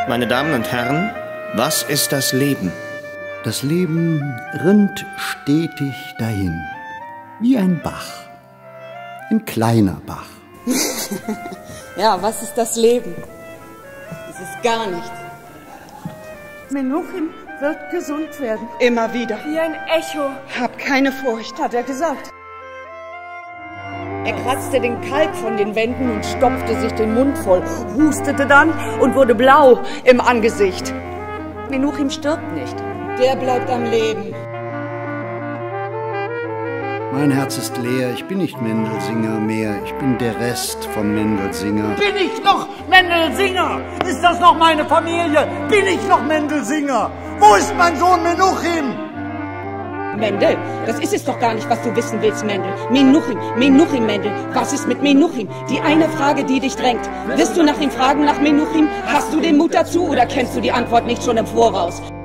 Meine Damen und Herren, was ist das Leben? Das Leben rinnt stetig dahin, wie ein Bach, ein kleiner Bach. Ja, was ist das Leben? Es ist gar nichts. Menuchim wird gesund werden. Immer wieder. Wie ein Echo. Hab keine Furcht. Hat er gesagt. Er kratzte den Kalk von den Wänden und stopfte sich den Mund voll, Hustete dann und wurde blau im Angesicht. Menuchim stirbt nicht. Der bleibt am Leben. Mein Herz ist leer, ich bin nicht Mendelsinger mehr, ich bin der Rest von Mendelsinger. Bin ich noch Mendelsinger? Ist das noch meine Familie? Bin ich noch Mendelsinger? Wo ist mein Sohn Menuchim? Mendel, das ist es doch gar nicht, was du wissen willst, Mendel. Menuchim, Mendel. Was ist mit Menuchim? Die eine Frage, die dich drängt. Wirst du nach ihm fragen, nach Menuchim? Hast du den Mut dazu oder kennst du die Antwort nicht schon im Voraus?